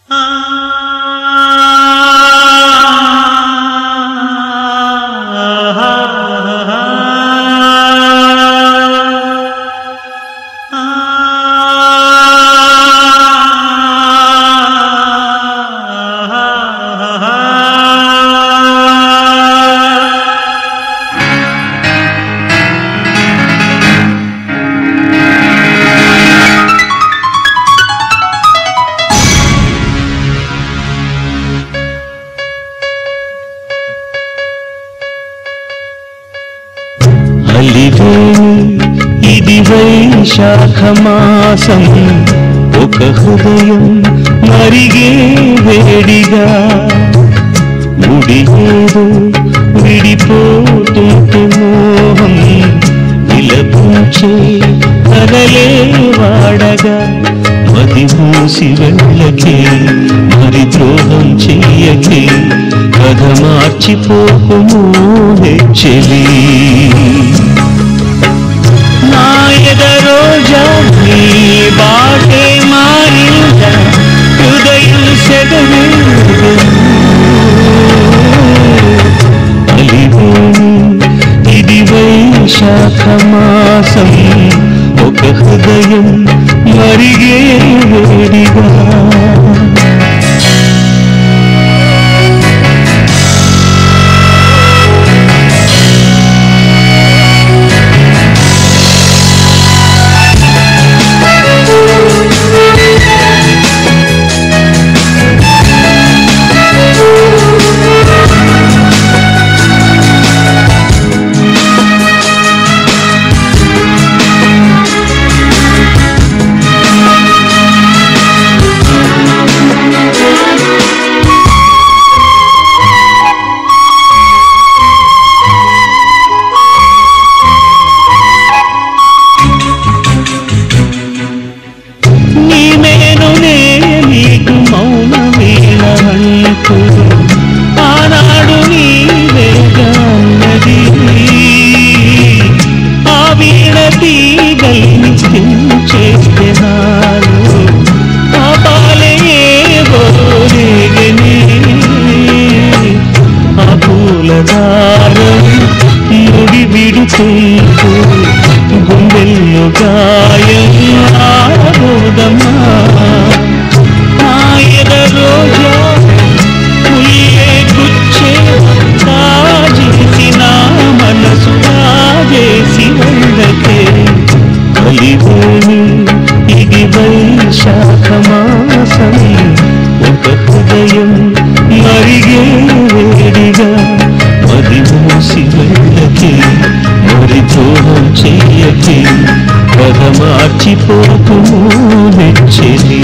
ఇది వైశాఖమాసం ఒక హృదయం మరిగే వేడిగా ముడియేదో విడిపోతుంటే మోహం విలపించే కలలే వాడగా మది మూసి వెళ్ళకే మరి ద్రోహం చెయ్యకే కథ మార్చిపోకుము చెలి నా ఎదరోజా నీ బాటే మారిందా హృదయం సెగవేడును ఇది వైశాఖమాసం ఒక హృదయం మరిగే వేడిగా ఆనాడు నీవేగాన్నది ఆ వీణ తీగల్ని చేస్తే నాలు ఆ పాలయేవో రేగనే ఆ పూలదారం ముడి విడుతూ గుండెల్లో గాయం ఆడబోదమ్మా రోజా పుల్లే గుచ్చే కాజేసి నా మనసు రాజేసి వెళ్ళకే కలివేణి ఇది వైశాఖమాసం ఒక హృదయం మరిగే వేడిగా మది మూసి వెళ్ళకే మరి ద్రోహం చెయ్యకే కథ మార్చిపోకుము చెలి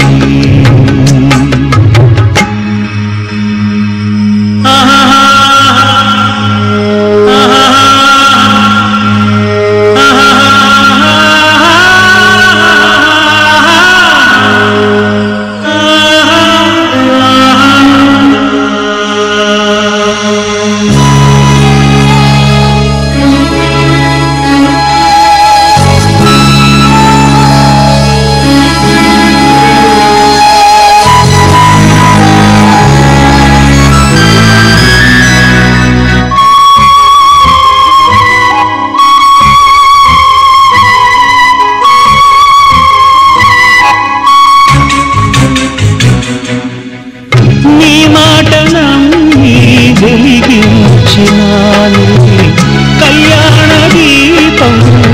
వెలిగించినాను కళ్యాణ దీపం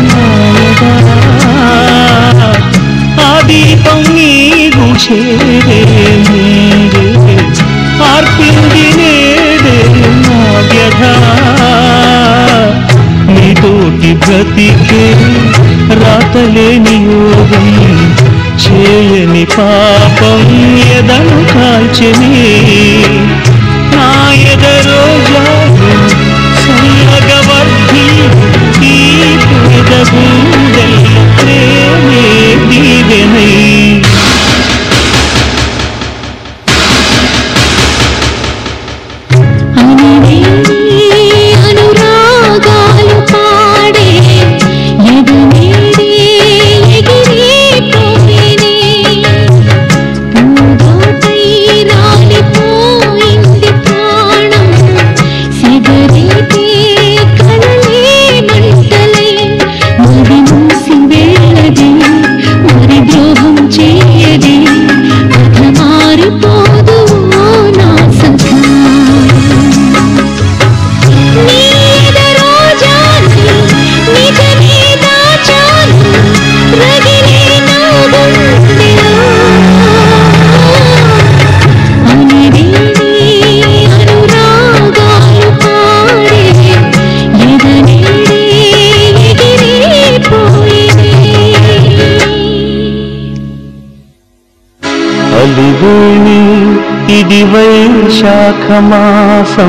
ఆ దీపం నీకు చేరే ముందే ఆర్పింది నేడే నా వ్యధ నీతోటి బ్రతికే రాతలేని యోగం చేయని పాపం ఎదను కాల్చెని నా ఎదరోజా సల్లగవర్ధి ఈ పేద గుండెల ప్రేమే దీవెనై అనురాగాలు పాడే ఎదనేడే ఎగిరి పోయినే పూదోటై అలివేణి ఇది వైశాఖ మాసం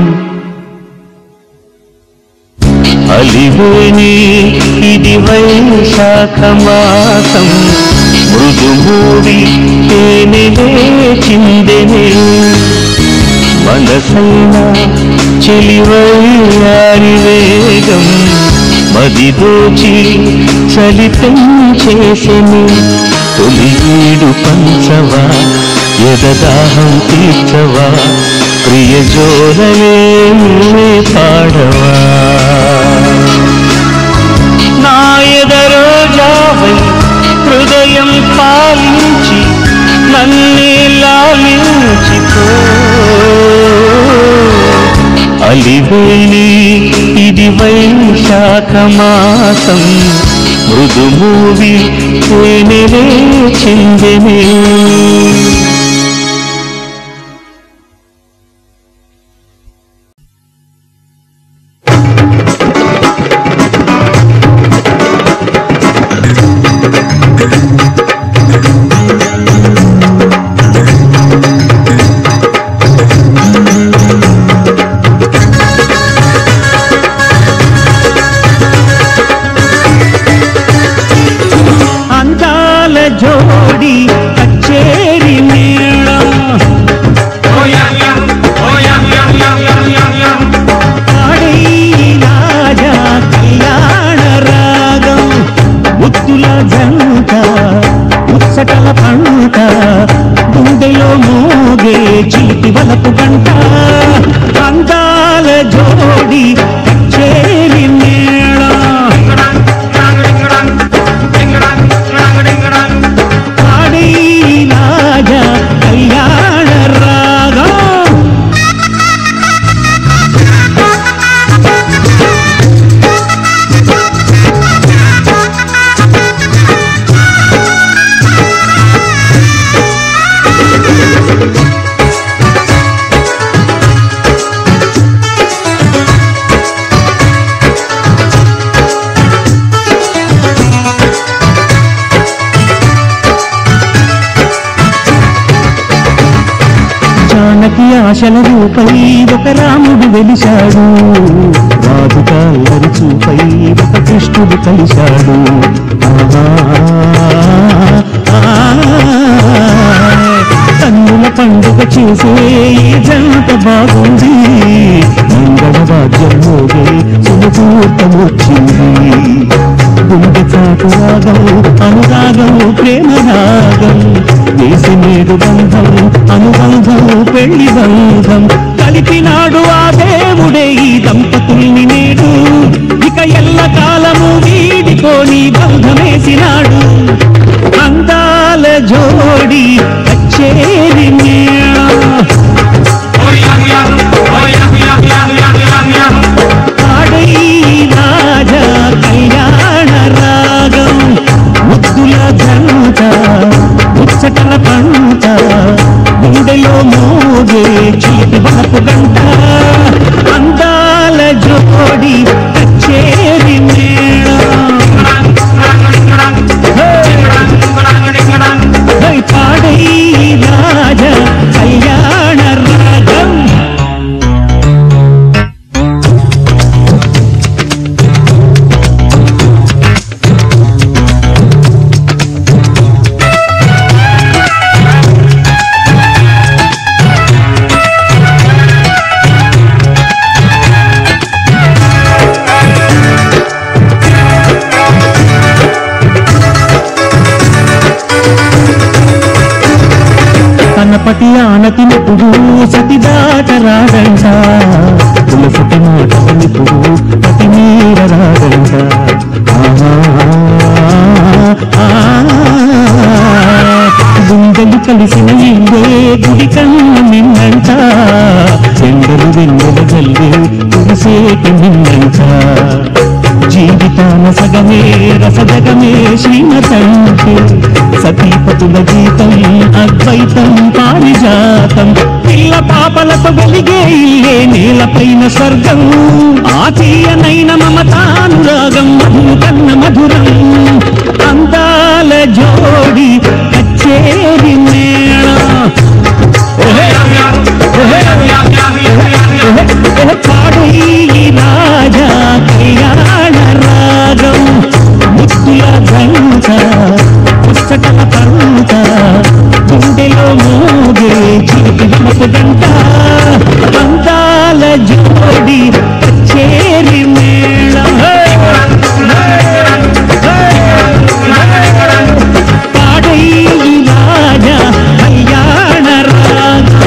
అలివేణి ఇది వైశాఖ మాసం మృదుమూడి తేనెలే చిందెనే మనసైన చెలివయ్యారి వేగం మది దోచి చలితం చేసెను తొలి ఏడు పంచవా ఎదదాహం తీర్చవా ప్రియ జోరలే పాడవా నా ఎదరోజావై హృదయం పాలించి నన్నే లాలించిపో అలివేణి ఇది వైశాఖ మాసం మృదుమూవి తేనెలే చిందెనే జోడి కచేరి మేళం పాడై రాజా కళ్యాణ రాగం ముద్దుల జంట ముచ్చటల పంట గుండెలో మోగే చిలిపి వలపు గంట అందాల జోడి కచేరి మేళం రాజా కళ్యాణ రాగం జానకి ఆశల రూపై ఒక రాముడు వెలిశాడు రాజు కాళ్ళరి చూపై ఒక కృష్ణుడు కలిశాడు కన్నుల పండుగ చేసే ఈ జంట బాగుంది మంగళ వాద్యం మోగే సుముహూర్తం వచ్చింది గుండె చాటు రాగం అనురాగం ప్రేమ రాగం వేసి నేడు బంధం అనుబంధం పెళ్లి బంధం కలిపినాడు ఆ దేవుడే ఈ దంపతుల్ని నేడు ఇక ఎల్ల కాలము వీడికోని బంధమేసినాడు అందాల జోడి కచేరి పాడై రాజా కళ్యాణ రాగం ముద్దుల జంట ముచ్చటల పంట గుండెలో మోగే చిలిపి వలపు గంట అందాల జోడి కచేరి పాడై రాజా కళ్యాణ రాగం పటి ఆనతినప్పుడు సతి దాటరాడంట తులసటి మాటనిప్పుడు పతి మీర రాడంట గుండెలు కలిసిన ఇల్లే గుడి కన్న నిన్నంట ఎండలు వెన్నెల జల్లి కురిసేటి నిన్నంట జీవితాన సగమే రసజగమే శ్రీమతంటే సతీపతుల గీతం అద్వైతం పారిజాతం పిల్ల పాపలతో వెలిగే ఇల్లే నేలపైన స్వర్గం ఆతీయనైన మమతానురాగం మధురు కన్న మధురం అందాల జోడి కచేరి మేళ గంట అందాల జోడి కచేరి మేళం పాడై రాజా కళ్యాణ రాగా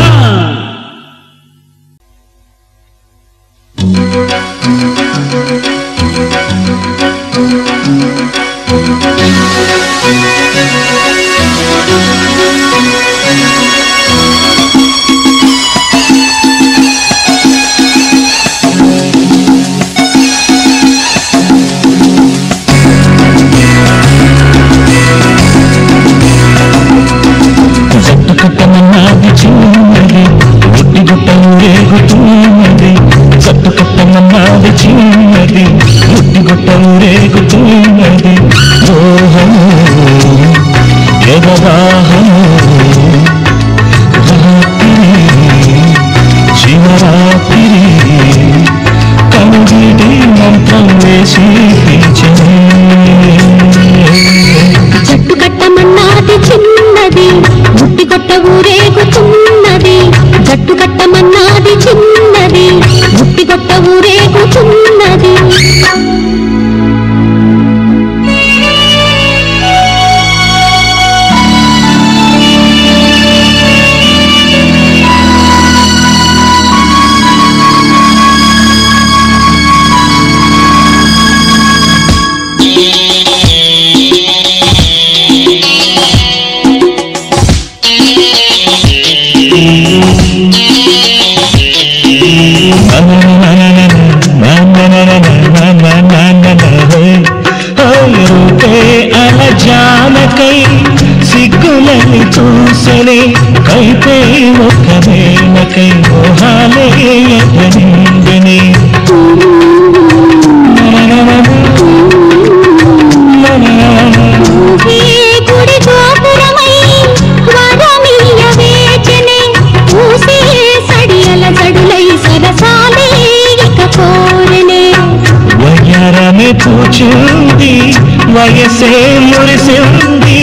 వయసే మురిసింది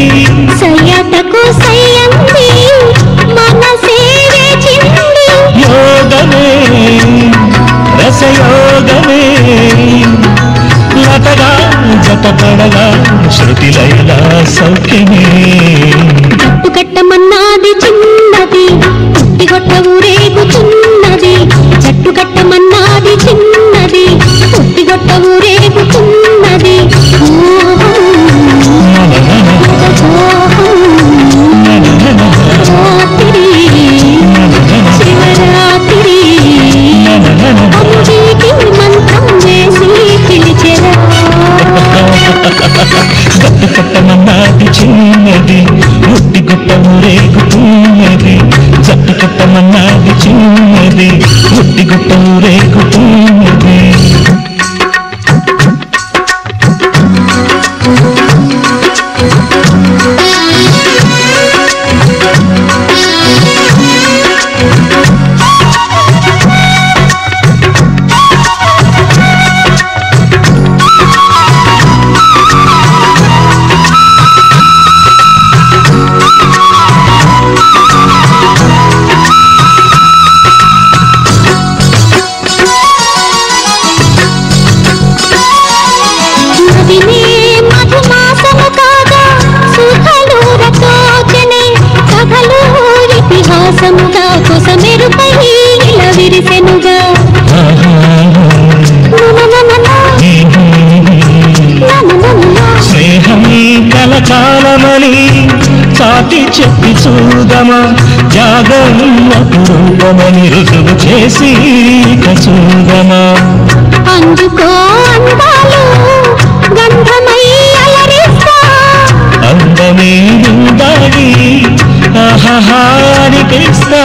సయ్యటకు సయ్యంది మనసే వేచింది యోగమే రసయోగమే లతగా జతపడగా శృతిలైలా సౌఖ్యమే జట్టు కట్టమన్నాది చిన్నది పుట్టిగొట్ట ఊరేగుతున్నది జట్టు కట్టమన్నాది చిన్నది పుట్టిగొట్ట ఊరేగుతున్నది శివరాత్రి మంత్రం వేసి పిలిచెరా గట్టు కట్టమన్నాది చిన్నది ముట్టి గొప్ప ఊరేగుతున్నది జట్టు కట్టమన్నాది చిన్నది ముట్టి గొప్ప ఊరేగుతున్నది కాలమని చాటి చెప్పి చూదమా జాగం అపురూపమని రుజువు చేసి చూదమా అందుకో అందాలు గంధమై అలరిస్తా అందమే ఉండాలి ఆహాహా అనిపిస్తా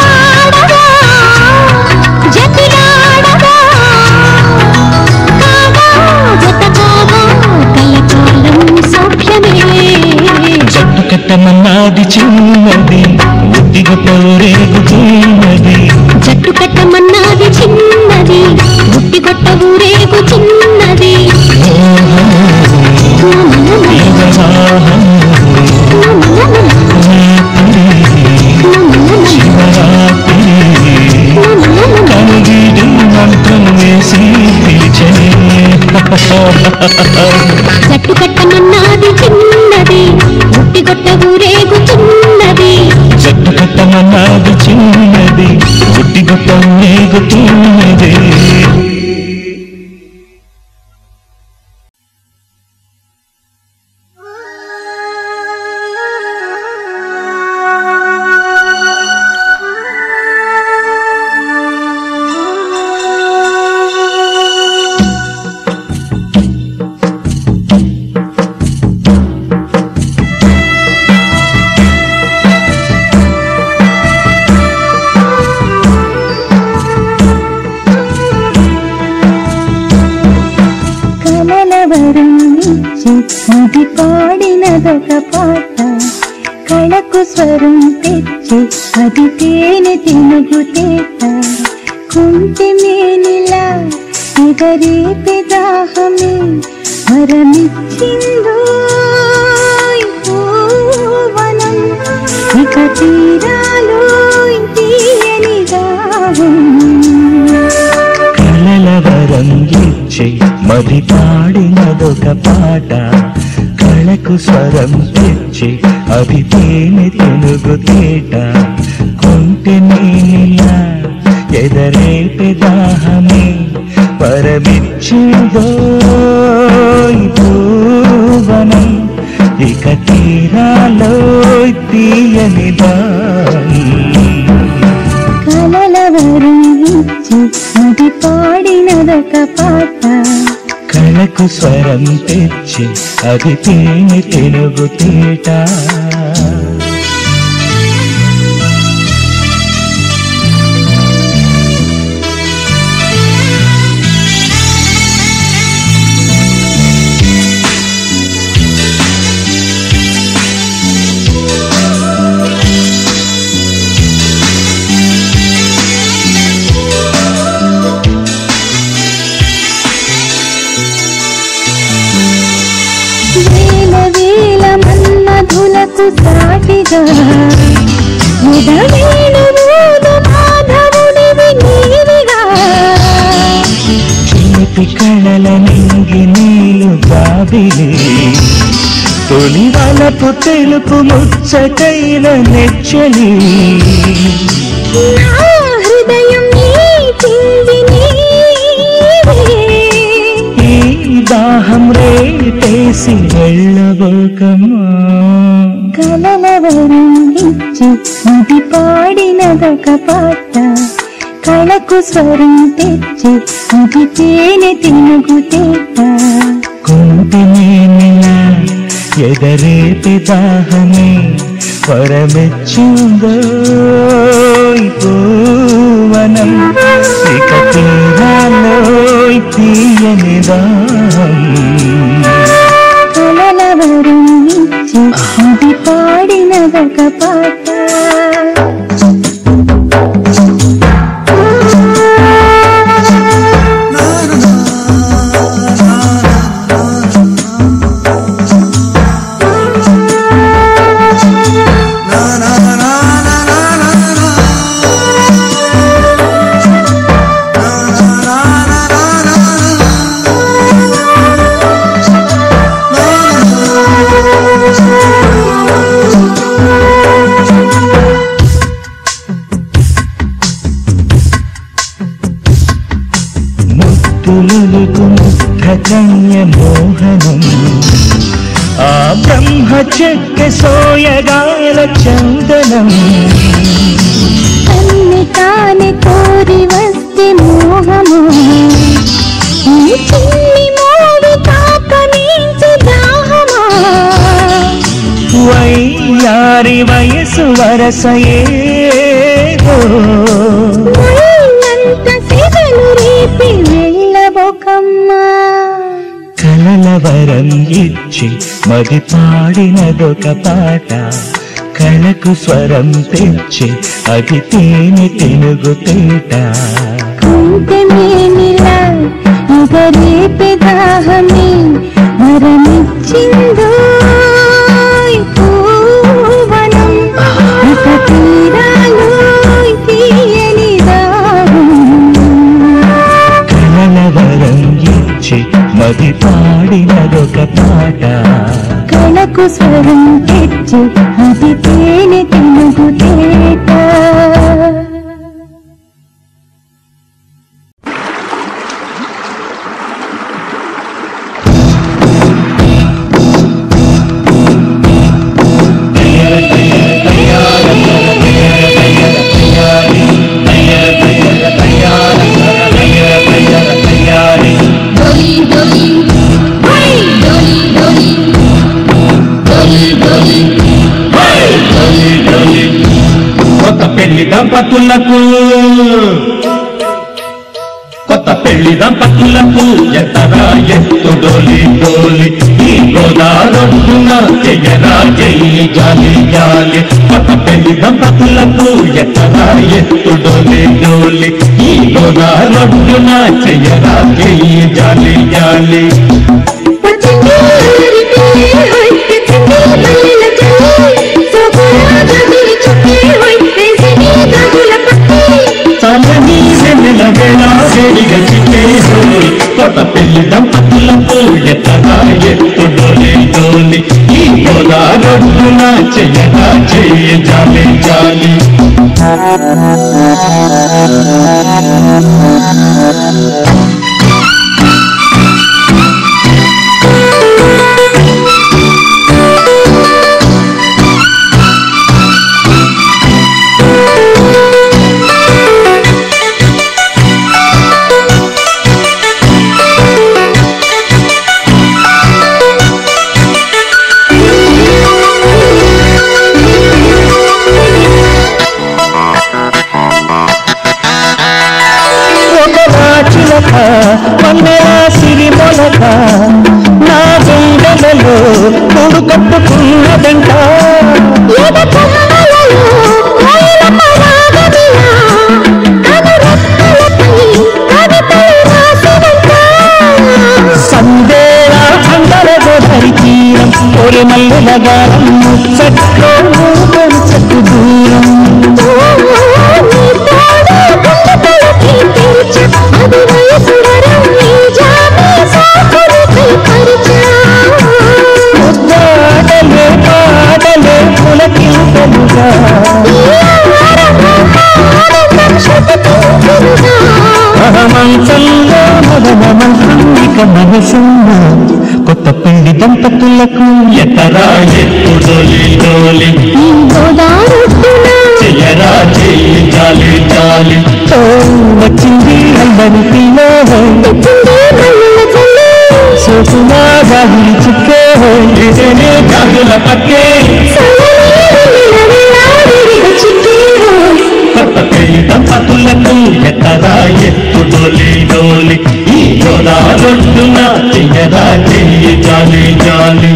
కట్టమన్నాది చిన్నది ఒట్టిగా ఊరేగుతున్నది జట్టు కట్టమన్నాది చిన్నది ఒట్టిగొట్ట ఊరేగుతున్నది శివరాత్రి జట్టు కట్టమన్నది చిన్నది ముట్టి కొట్ట ఊరేగుతున్నది జట్టు కట్టమన్నది చిన్నది ముట్టి కొట్ట ఊరేగుతున్నది ఇది పాడినదొక పాట కళకు స్వరం తెచ్చి అది తేనె తినుగుతేట కుంటి మేనిలా ఎగరేపే దాహమే వరమిచ్చిందో వనం ఇక తీరాలో తీయని దాహం కలల వరం ఇచ్చి మది పాడినదొక పాట కళకు స్వరం తెచ్చి అది తేనె తెనుగుతేట కొంటె నేనిలా ఎదరేపే దాహమే వరమిచ్చిందో భూవనం ఇక తీరాలో తీయని కలల వరం ఇచ్చి అది పాడినదొక పాట కళకు స్వరం తెచ్చి అది తేనె తెనుగుతేట సాటిగా చేతి కళల నింగి నీలు బాబిలే తొలి వలపు తెలుపు ముచ్చటైన నెచ్చలి హృదయం ఈ దాహం రేపేసి వెళ్ళబోకమ్మా కలల వరం ఇచ్చి ఇది పాడినదొక పాట కళకు స్వరం తెచ్చి ఇది తేనె తినుగుతేట కొంటి నేనిలా ఎదరేపి దాహమే వరమెచ్చిందో పూవనం ఇక తీరాలో తీయని దాహం కలల వరం ఇచ్చి ఇది పాడినదొక పాట కన్య మోహనం ఆ బ్రహ్మ చెక్క సోయగాల చందనం తన్ని తానే కోరి వస్తే మోహము ఈ చిన్ని మోవి తాపనించు దాహమా వయ్యారి వయసు వరసయేదో నంత సెగలు రేపి వెళ్ళబోకమ్మా కలల వరం ఇచ్చి మది పాడినదొక పాట కళకు స్వరం తెచ్చి అది తేనె తెనుగుతేట కుంటె మేనిలా ఎగరేపే దాహమే వరమిచ్చిందో పూవనం ఇక తీరాలో తీయని దాహం కలల వరం ఇచ్చి మది తెలుగు స్వరం తెచ్చి ఇది తేనె తెలుగు తేట. దంపతులకు కొత్త పెళ్లి దంపతులకు ఎత్తరా ఎత్తు డోలి డోలి ఈ గోదారొడ్డున చెయ్యరా చెయ్యి జాలి జాలి. కొత్త పెళ్లి దంపతులకు ఎత్తరా ఎత్తు డోలి డోలి ఈ గోదారొడ్డున చెయ్యరా చెయ్యి జాలి జాలి. కొత్త పెళ్లి దంపతులకు ఎత్తరా ఎత్తు డోలి డోలి ఈ గోదారొడ్డున చెయ్యరా చెయ్యి జాలి జాలి. వన్నెలా సిరి మొలక నా గుండెలలో కూడు కట్టుకున్నదంట. సందేళ అందర గోదారి తీరం ఒరి మల్లెల గారం ముచ్చట్లో పెంచకు దూరం. పాడలే పాడలే పులకింతలుగా మంచంలో మదన మంత్రిక మనసున్న కొత్త పెళ్లి దంపతులకు ఎత్తరా ఎత్తు డోలి డోలి చెయ్యరా చెయ్యి జాలి జాలి. వచ్చింది అందరి పిల్ల సోకునా గాలి చుక్కే గాజుల పక్కే కొత్త పెళ్లి దంపతులకు ఎత్తరా ఎత్తు డోలి డోలి ఈ గోదారొడ్డున చెయ్యరా చెయ్యి జాలి జాలి.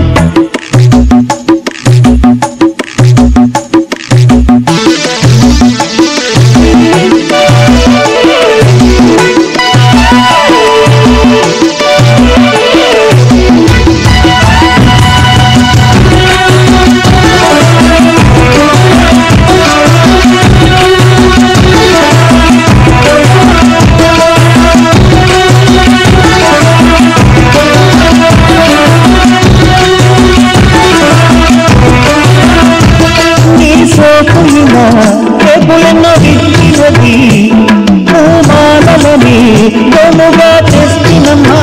రేపులెన్నో విచ్చినది పూమాలని గోముగా తెస్తినమ్మా.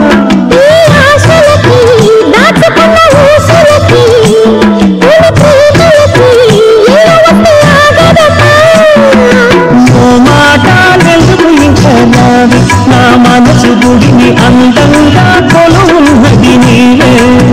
మాటలెందుకు ఇంకా నావి నా మనసు గుడిని అందంగా కొలువున్నది నీవే.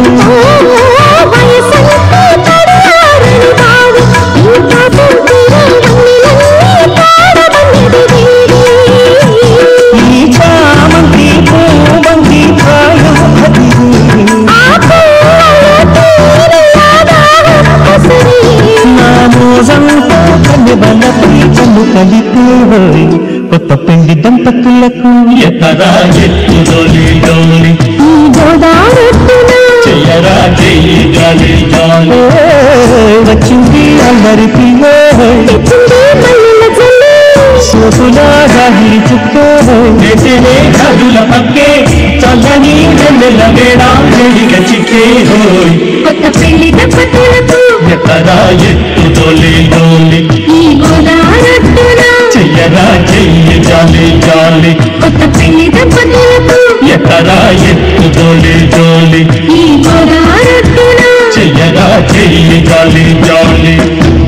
కొత్త పెళ్లి దంపతులకు ఎత్తరా ఎత్తు డోలి డోలి చెయ్యరా చెయ్యి జాలి జాలి. వచ్చింది అందరి పిల్ల సోకులా గాలి చుక్కే గాజుల పక్కే చల్లని వెన్నెల వేడా చెడిగ చిక్కే హోయ్. కొత్త పెళ్లి దంపతులకు ఎత్తరా ఎత్తు డోలి డోలి ఈ గోదారొడ్డున చెయ్యరా చెయ్యి జాలి జాలి కొత్త పెళ్లి దంపతులకు ఎత్తరా ఎత్తు డోలి డోలి ఈ గోదారొడ్డున చెయ్యరా చెయ్యి జాలి జాలి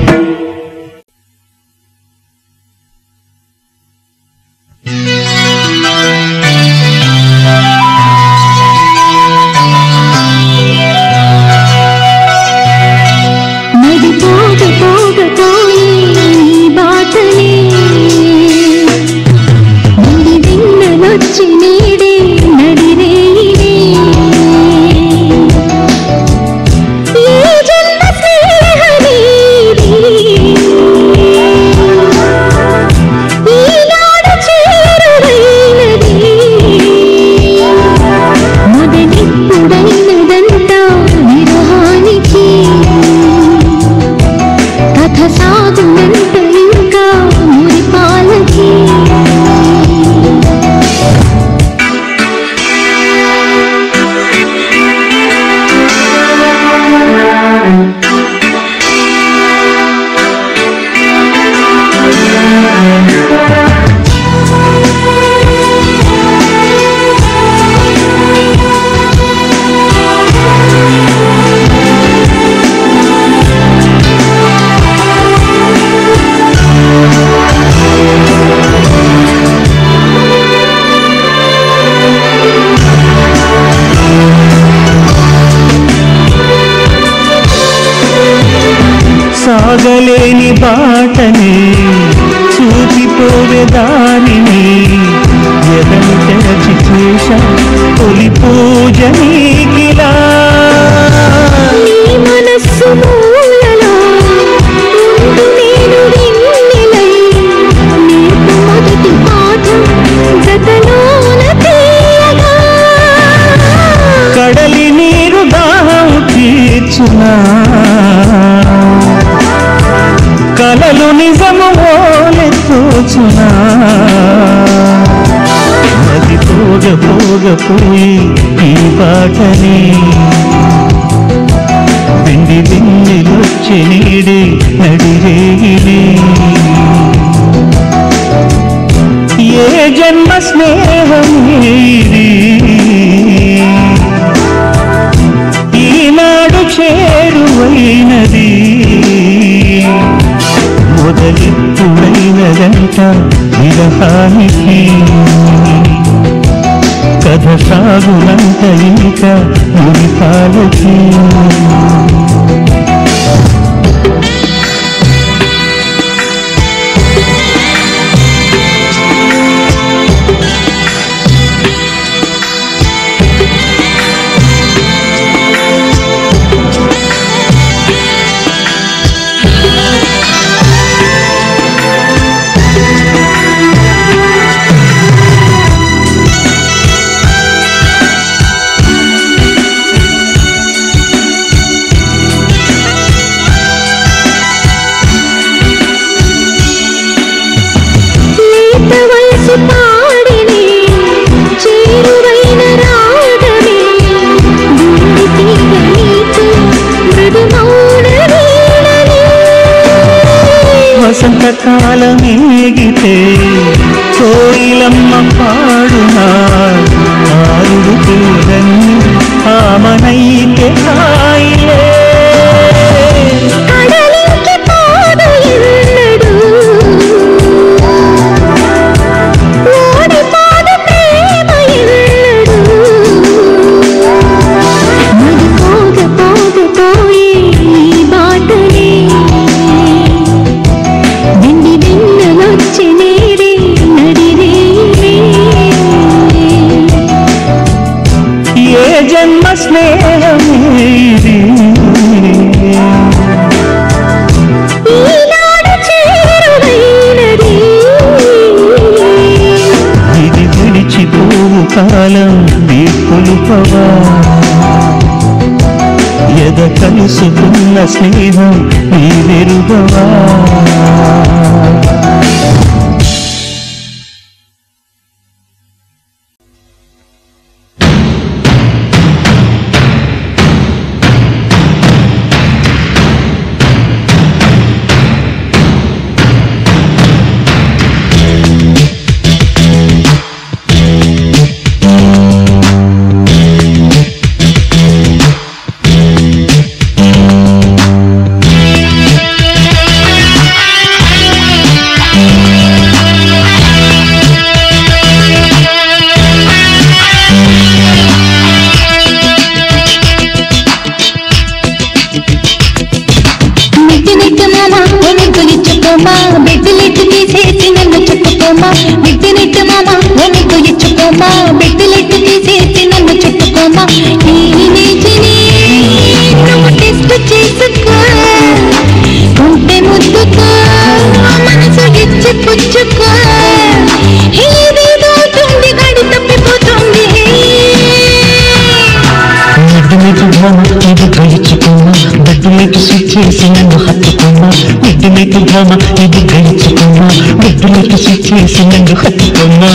నది పోగ పోగ పోయి బాటనే నిండి వెన్నెలొచ్చి నీడే నడిరేయినే ఈ జన్మ స్నేహనీది ఈనాడు చేరువైనది మొదలెప్పుడైనదంతా విరహానికి కథ సాగునంత ఇంకా మురిపాలకి సాగలేని బాటని చూపిపోవే దారిని ఎదను తెరచి చేశ తొలి పూజ నీకిలా నీ మనస్సు మూలలో ఉండు నేను వెన్నెలై నీకు మొదటి పాఠం గతలోన తీయగా కడలి నీరు దాహం తీర్చునా కలలు నిజము ఓలె తోచునా నది పోగ పోగ పోయి ఈ బాటనే వెండి వెన్నెలొచ్చి నీడే నడిరేగినే ఏ జన్మ స్నేహం ఇది ఈనాడు చేరువైనది మొదలెప్పుడైనదంట విరహానికి కథ సాగునంత ఇంకా మురిపాలకి లేత వయసు పాడినే చేరువైన రాగమే గుండె తీగ నీకు మృదు మౌన వీణనే వసంతకాలమేగితే కోయిలమ్మ పాడునా ఆరుడు తీరన్ని ఆమనైతే హాయిలే కడలికి పోదు ఎన్నడు ఓడిపోదు ప్రేమ ఎన్నడు నది పోగ పోగ పోయి బాటనే వెండి వెన్నెలొచ్చి నేడే నడిరేనే ఏ జన్మ స్నేహమేది ఈనాడు చేరువైనది ఇది విడిచిపోవు కాలం వీపులుపవా ఎద కలుసుకున్న స్నేహం నీ వెరుగవా చుట్టుకోమా బెడ్డులెట్టు తీసేసి నన్ను చుట్టుకోమా మిడ్డునెట్టు మామ ఒమికు ఇచ్చుకోమా బెడ్డులెట్టు తీసేసి నన్ను చుట్టుకోమా టీనేజ్ని నువ్వు టెస్ట్ చేసుకో ఉంటే ముద్దుకో మనసు ఇచ్చి పుచ్చుకో ఏదేదో తుంది గడి తప్పిపోతుంది మిడ్డునైట్ డ్రామా ఇది గ్రహించుకోమా బెడ్డునైట్ స్విచ్ చేసి నన్ను హత్తుకోమా మిడ్డునైట్ డ్రామా ఇది గ్రహించుకోమా బెడ్డునైట్ స్విచ్ చేసి నన్ను హత్తుకోమా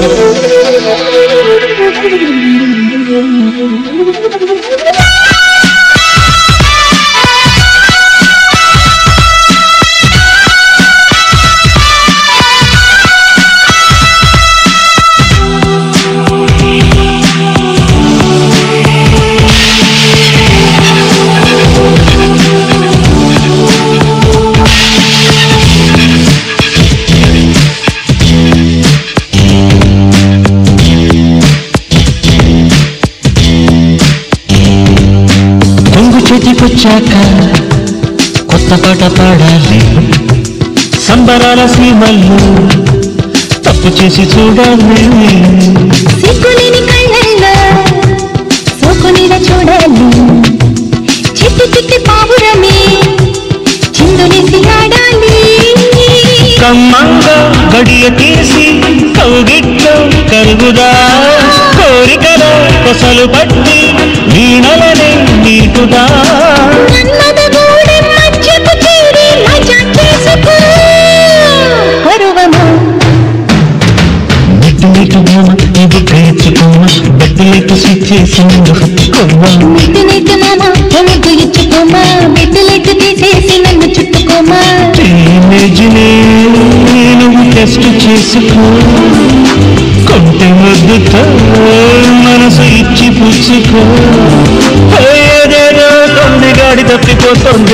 చేతికొచ్చాక కొత్త పాట పాడాలి సంబరాల సీమల్లో తప్పు చేసి చూడాలి సిగ్గులేని కళ్ళల్లో సోకునిలా చూడాలి చిట్టి చిట్టి పావురమే చిందులేసి ఆడాలి కమ్మంగా గడియ తీసి కౌగిట్లో కరుగుదా కోరికల కొసలు పట్టి వీణలనే నీకుదా మన్మథగూడె మధ్యకు చేరి మజా చేసుకో పరువము మిడ్డునైట్ డ్రామా ఇది గ్రహించుకోమా బెడ్డునైట్ స్విచ్ చేసి నన్ను హత్తుకోమా మిడ్డునైట్ మామ ఒమికు ఇచ్చుకోమా బెడ్డులెట్టు తీసేసి నన్ను చుట్టుకోమా టీనేజ్ని నువ్వు టెస్ట్ చేసుకో కొంటే ముద్దుతో మనసు ఇచ్చి పుచ్చుకో ఏదేదో తొంది గాడి తప్పిపోతుంది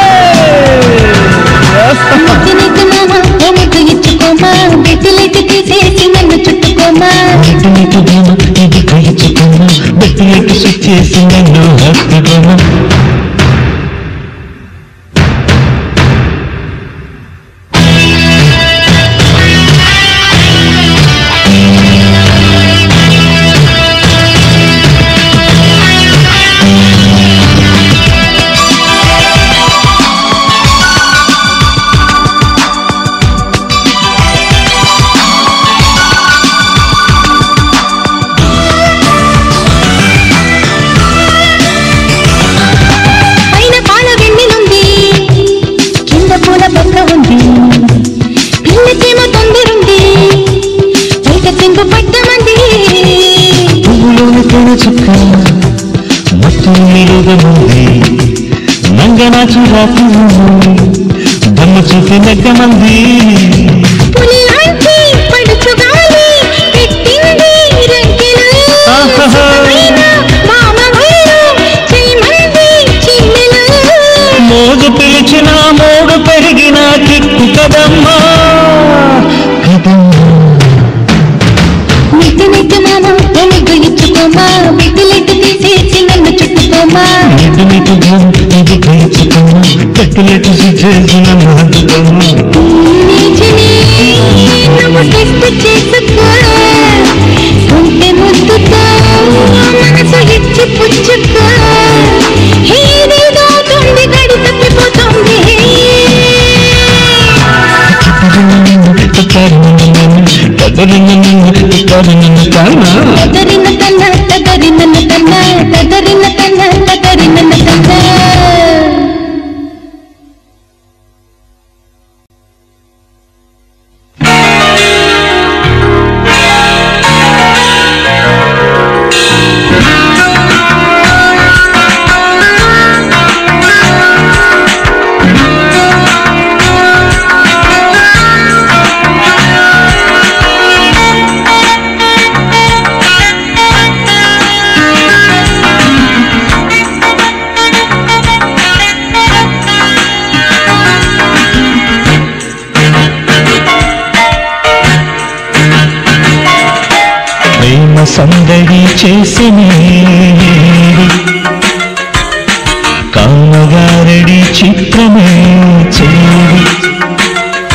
మిడ్డునైట్ మామ ఒమికు ఇచ్చుకోమా బెడ్డులెట్టు తీసేసి నన్ను చుట్టుకోమా మిడ్డునైట్ డ్రామా ఇది గ్రహించుకోమా బెడ్డునైట్ స్విచ్ చేసి నన్ను హత్తుకోమా చుక్క మత్తు నిలుగముంది నంగనాచు రాకు దమ్ము చూపి నెగ్గమంది మోగు పిలిచిన మోగు పెరిగిన కిక్కు కదమ్మా బిడ్డలెట్టు తీసేసి నన్ను చుట్టుకోమా మిడ్డునైట్ డ్రామా ఇది గ్రహించుకోమా బెడ్డునైట్ స్విచ్ చేసి నన్ను హత్తుకోమా నువ్వు టెస్ట్ చేసుకో ఉంటే ముద్దుకో మనసు ఇచ్చి పుచ్చుకో ఏదేదో తుంది గడి తప్పిపోతుంది తదరిన తన్న తదరిన తన్న తదరిన తన్న తదరిన తన్న సందడి చేసినే కామగారడి చిత్రమే చేరి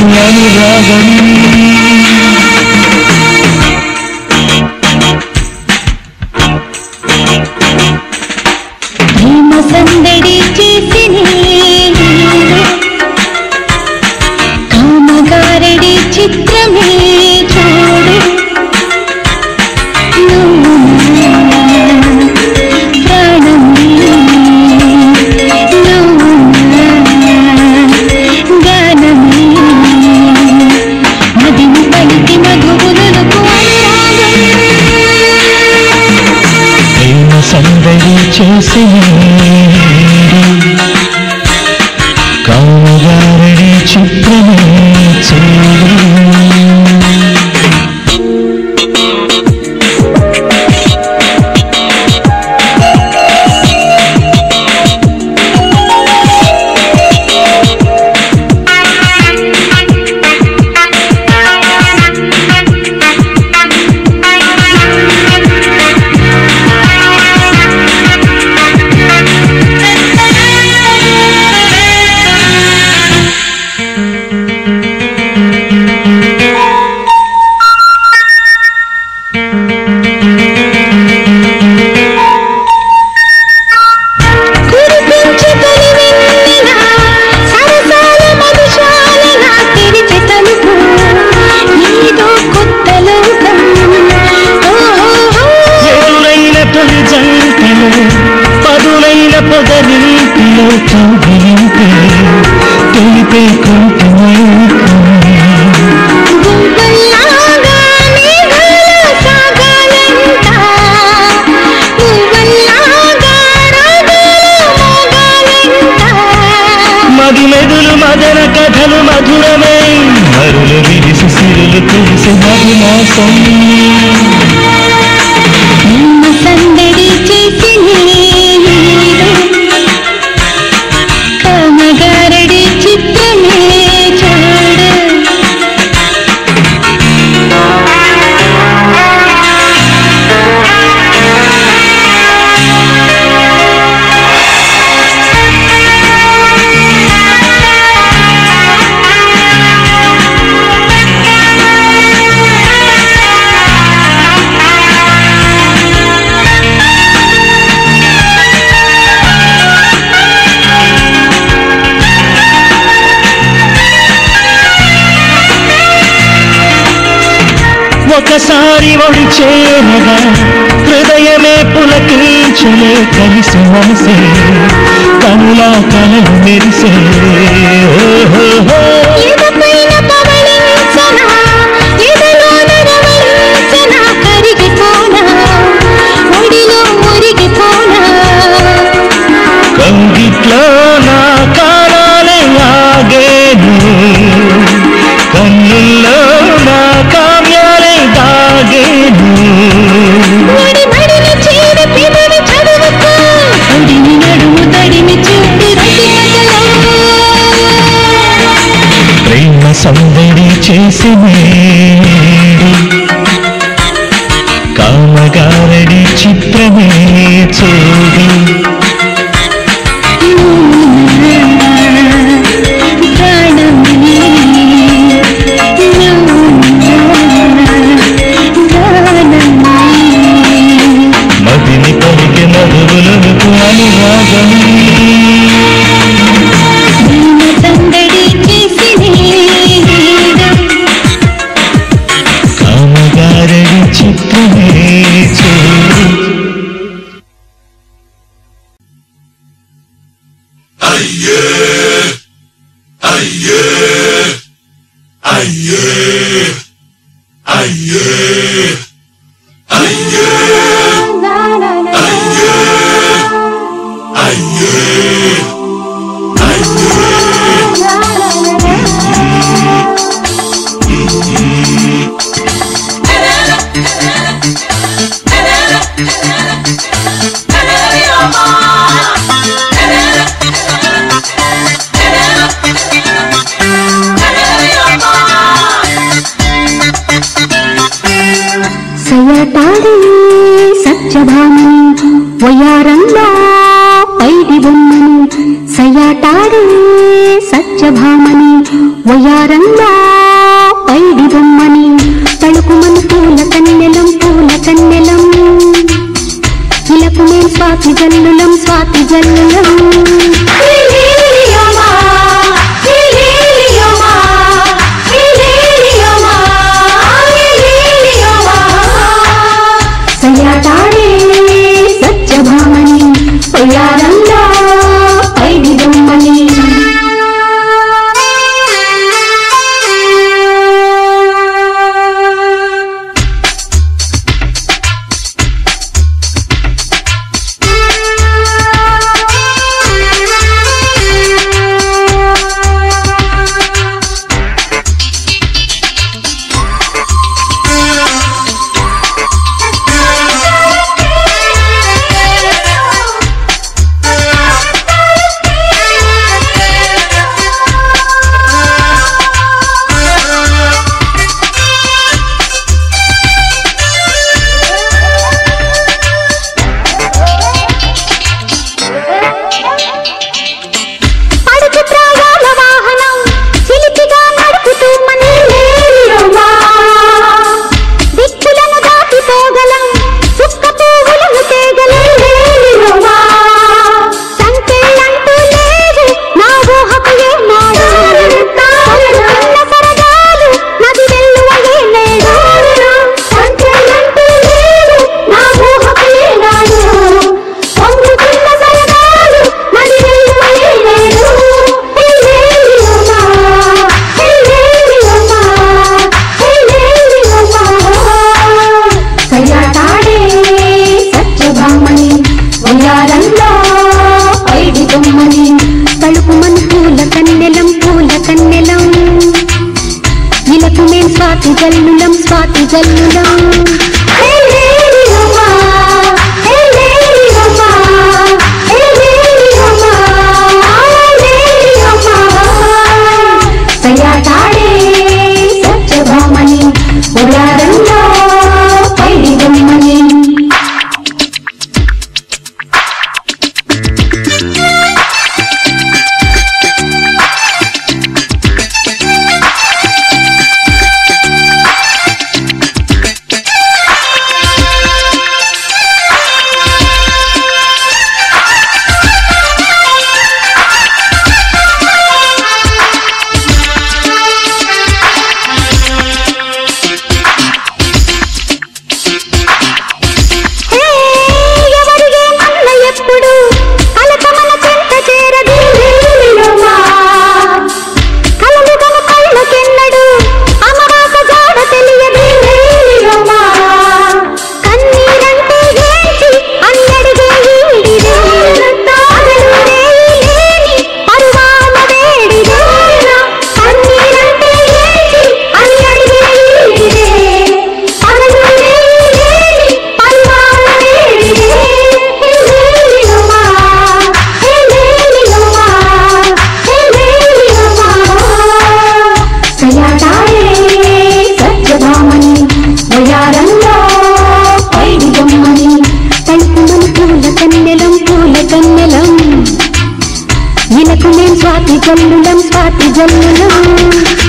అనురాగం ప్రేమ సందడి చేసి కామగారడి చిత్రమే చూడు ప్రాణమే గానమే మదిని పలికి మధువులకు ప్రేమ సందడి చేసి కామగారడి చిత్రమే చూడు మదన కథలు మధురమే మరులు విరిసి సిరులు తెలిసి మధుమాసం సందడి చేసి కామగారడి చిత్రమే చూడు ఒకసారి ఒడి చేరగా హృదయమే పులకించలే కలిసి మనసే కనులా కలలు మెరిసే కంగిట్లో నా కాలాలే ఆగేను కన్నుల్లో నా కావ్యాలే దాగేను ప్రేమ సందడి చేసి కామగారడి చిత్రమే చూడు మదిని పలికి మధువులకు అనురాగం కామగారడి చిత్రమే చూడు సయటాడే సత్యభామని వయారంలో పైడి బొమ్మని సయటాడే సత్యభామని వయారంలో స్వాతి జల్లులం స్వాతి జల్లులం సయాటాడే సత్యభామని ఉడారంలో పైడి బొమ్మని స్వాతి జల్లులం స్వాతి జల్లులం